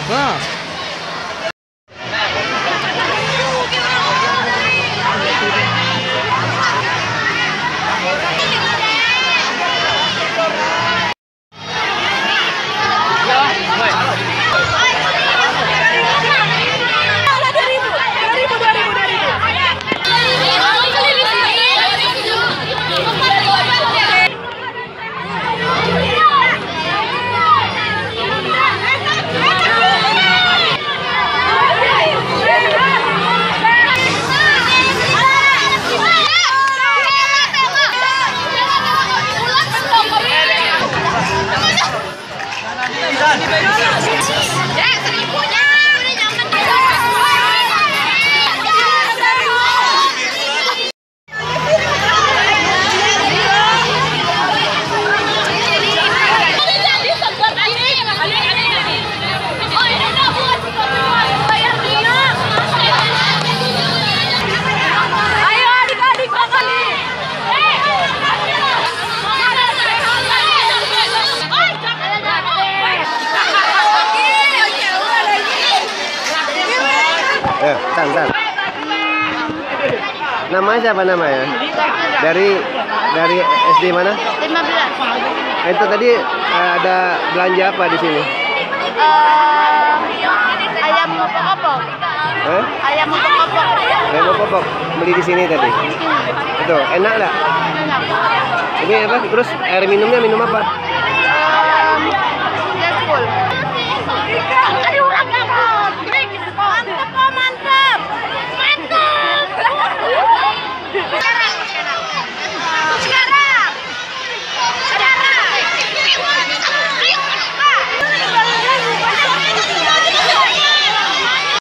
Wah. Tan. Namanya siapa namanya? Dari SD mana? 15. Itu tadi ada belanja apa di sini? Ayam opok-opok. Ayam opok-opok. Ayam opok-opok. Beli di sini tadi. Itu enak nggak? Enak. Ini apa? Terus air minumnya minum apa? Gas full.